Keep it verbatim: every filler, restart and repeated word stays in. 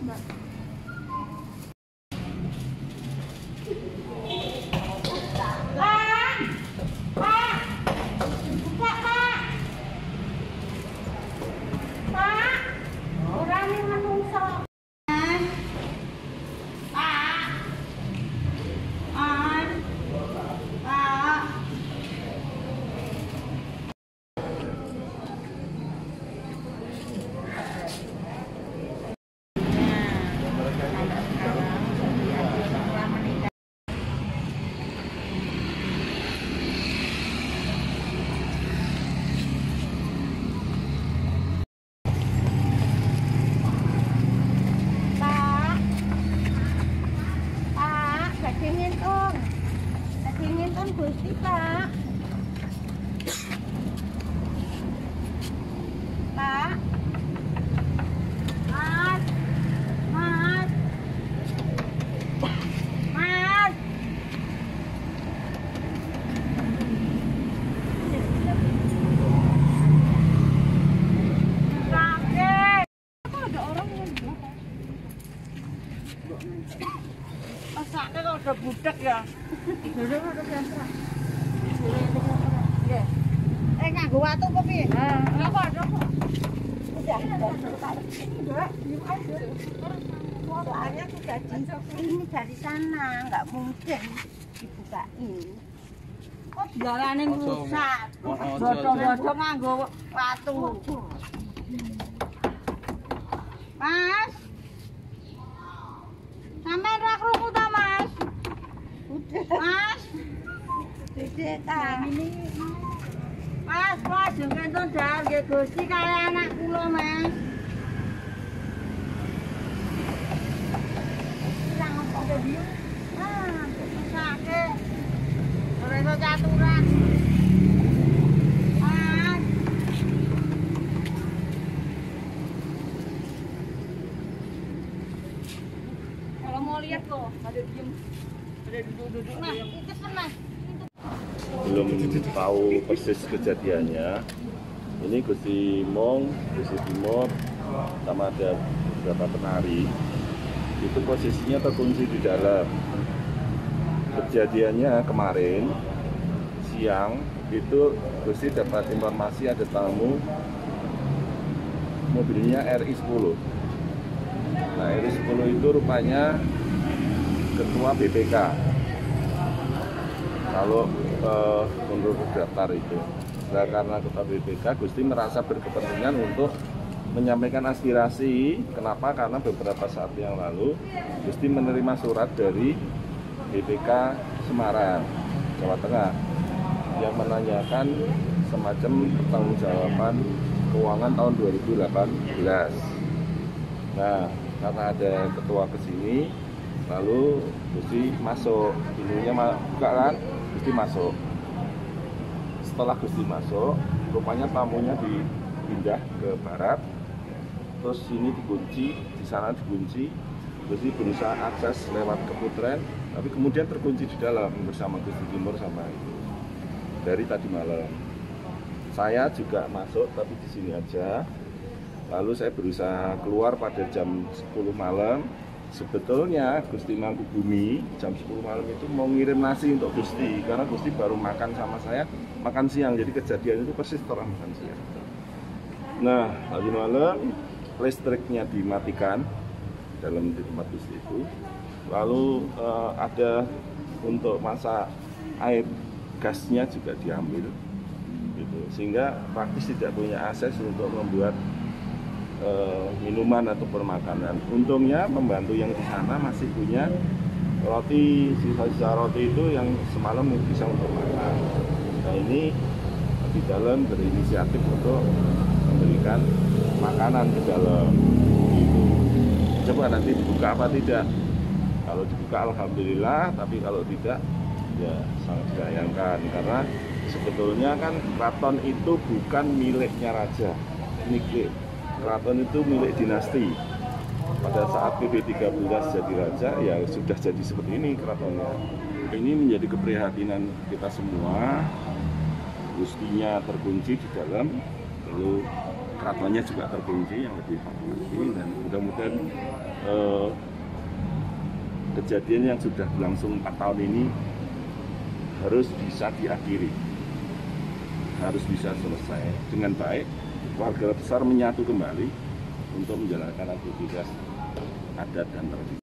Gusti, Pak. Pak. Mas. Mas. Mas. Sakit. Ada orang yang masaknya kalau udah budak ya. Dulu ada sentra. Eh nganggo watu kok piye? Heeh. Apa apa? Udah. Enggak, diem aja. Soalnya tuh jadi ini dari sana, nggak mungkin dibukain. Kok dilarane rusak? Bodong-bodong nganggo watu. Mas. Sampai ra krungu ta, Mas? Mas. Dedek ta. Mas, Mas, jenengan to dal nggih Gusti kaya anak kula, Mas. Kurang apa iki? Ah, sakit. Ora iso caturan. Mas. Kalau mau lihat kok, ada diem. Ada duduk-duduk. Nah, itu kan, Mas. Belum tahu persis kejadiannya. Ini Gusti Mong, Gusti Timur, sama ada beberapa penari. Itu posisinya terkunci di dalam. Kejadiannya kemarin siang itu Gusti dapat informasi ada tamu mobilnya R I sepuluh. Nah, R I sepuluh itu rupanya ketua B P K. Kalau uh, menurut daftar itu, nah, karena ketua B P K, Gusti merasa berkepentingan untuk menyampaikan aspirasi. Kenapa? Karena beberapa saat yang lalu Gusti menerima surat dari B P K Semarang, Jawa Tengah, yang menanyakan semacam pertanggungjawaban keuangan tahun dua ribu delapan belas. Nah, karena ada ketua ke sini, lalu Gusti masuk, pintunya buka kan, Gusti masuk. Setelah Gusti masuk, rupanya tamunya dipindah ke barat, terus sini dikunci, di sana dikunci. Gusti berusaha akses lewat keputren, tapi kemudian terkunci di dalam bersama Gusti Timur sama itu dari tadi malam. Saya juga masuk, tapi di sini aja. Lalu saya berusaha keluar pada jam sepuluh malam. Sebetulnya Gusti Mangkubumi jam sepuluh malam itu mau ngirim nasi untuk Gusti, karena Gusti baru makan sama saya makan siang, jadi kejadian itu persis setelah makan siang. Nah, tadi malam listriknya dimatikan dalam di tempat Gusti itu, lalu eh, ada untuk masak air gasnya juga diambil, gitu. Sehingga praktis tidak punya akses untuk membuat Uh, minuman atau makanan. Untungnya pembantu yang di sana masih punya roti, sisa-sisa roti itu yang semalam bisa untuk makan. Nah, ini di dalam berinisiatif untuk memberikan makanan ke dalam. Gitu. Coba nanti dibuka apa tidak? Kalau dibuka alhamdulillah, tapi kalau tidak ya sangat disayangkan, karena sebetulnya kan keraton itu bukan miliknya raja, milik keraton itu milik dinasti. Pada saat P B tiga belas jadi raja, ya sudah jadi seperti ini keratonnya. Ini menjadi keprihatinan kita semua. Gustinya terkunci di dalam, lalu keratonnya juga terkunci yang lebih lagi, dan mudah-mudahan eh, kejadian yang sudah berlangsung empat tahun ini harus bisa diakhiri, harus bisa selesai dengan baik, warga besar menyatu kembali untuk menjalankan aktivitas adat dan tradisi.